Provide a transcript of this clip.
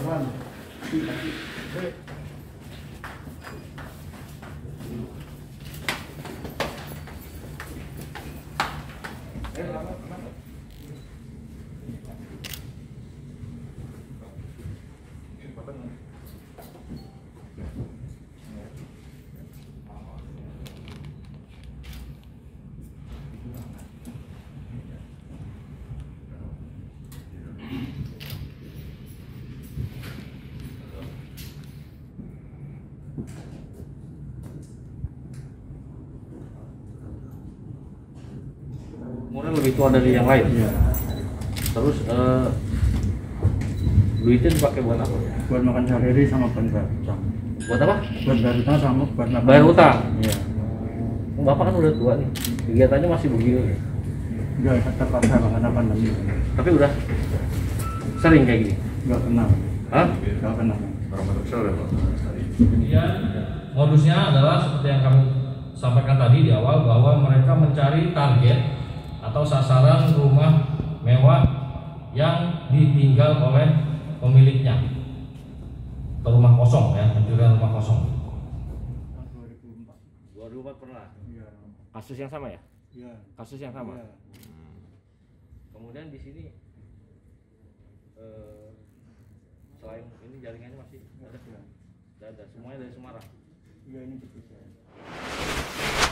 Umurnya lebih tua dari yang lain. Iya. Terus duitnya dipakai buat apa? Buat makan sehari-hari sama buat bayar utang. Buat apa? Buat bayar utang sama buat makan. Bayar utang? Iya. Bapak kan udah tua nih, kegiatannya masih begini. Enggak, terpaksa karena pandemi. Tapi udah sering kayak gini? Enggak kenal. Hah? Enggak kenal. Kemudian modusnya adalah seperti yang kami sampaikan tadi di awal, bahwa mereka mencari target atau sasaran rumah mewah yang ditinggal oleh pemiliknya, atau rumah kosong ya, pencurian rumah kosong. 2004 pernah? Iya. Kasus yang sama ya? Iya. Kasus yang sama? Iya. Kemudian di sini selain ini jaringannya masih ada? Iya. Ada, semuanya dari Semarang? Iya, ini cukup saya.